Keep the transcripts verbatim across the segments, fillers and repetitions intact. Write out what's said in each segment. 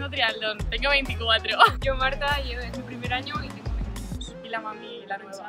haciendo triatlón, tengo veinticuatro. Yo, Marta, yo es mi primer año y tengo veinte. Y la mami, la nueva.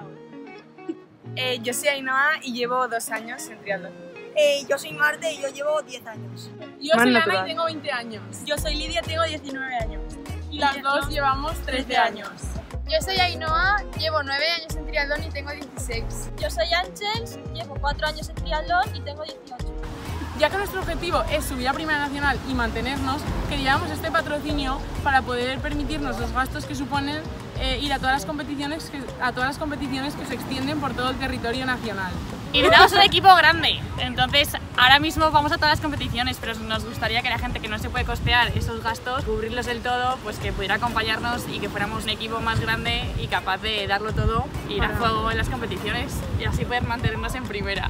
Eh, yo soy Ainhoa y llevo dos años en triatlón. Eh, yo soy Marte y yo llevo diez años. Yo Más soy natural. Ana y tengo veinte años. Yo soy Lidia, tengo diecinueve años. Y las dos llevamos trece años. Yo soy Ainhoa, llevo nueve años en triatlón y tengo dieciséis. Yo soy Ángels, llevo cuatro años en triatlón y tengo dieciocho. Ya que nuestro objetivo es subir a Primera Nacional y mantenernos, queríamos este patrocinio para poder permitirnos los gastos que suponen eh, ir a todas las competiciones que, a todas las competiciones que se extienden por todo el territorio nacional. Y necesitamos un equipo grande, entonces ahora mismo vamos a todas las competiciones, pero nos gustaría que la gente que no se puede costear esos gastos, cubrirlos del todo, pues que pudiera acompañarnos y que fuéramos un equipo más grande y capaz de darlo todo, ir a fuego en las competiciones y así poder mantenernos en primera.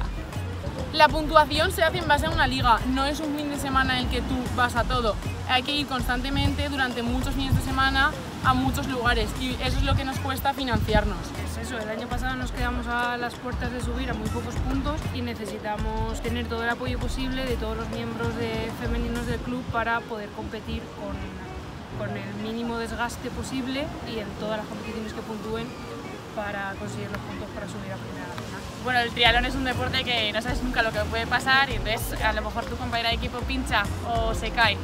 La puntuación se hace en base a una liga, no es un fin de semana en el que tú vas a todo. Hay que ir constantemente durante muchos fines de semana a muchos lugares y eso es lo que nos cuesta financiarnos. Es eso, el año pasado nos quedamos a las puertas de subir a muy pocos puntos y necesitamos tener todo el apoyo posible de todos los miembros de femeninos del club para poder competir con, con el mínimo desgaste posible y en todas las competiciones que puntúen para conseguir los puntos para subir a Primera Nacional. Bueno, el triatlón es un deporte que no sabes nunca lo que puede pasar y entonces a lo mejor tu compañera de equipo pincha o se cae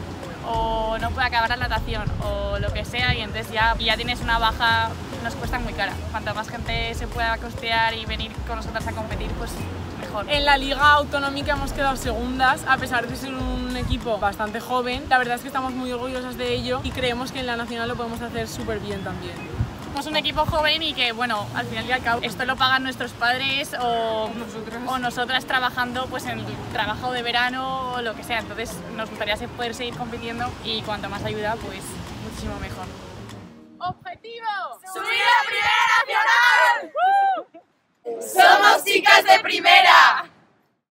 o no puede acabar la natación o lo que sea y entonces ya, ya tienes una baja, nos cuesta muy cara. Cuanta más gente se pueda costear y venir con nosotras a competir, pues mejor. En la liga autonómica hemos quedado segundas, a pesar de ser un equipo bastante joven. La verdad es que estamos muy orgullosas de ello y creemos que en la nacional lo podemos hacer súper bien también. Somos un equipo joven y que, bueno, al final y al cabo, esto lo pagan nuestros padres o nosotras, o nosotras trabajando pues en el trabajo de verano o lo que sea. Entonces nos gustaría poder seguir compitiendo y cuanto más ayuda, pues muchísimo mejor. ¡Objetivo! ¡Subir a Primera Nacional! ¡Uh! ¡Somos chicas de primera!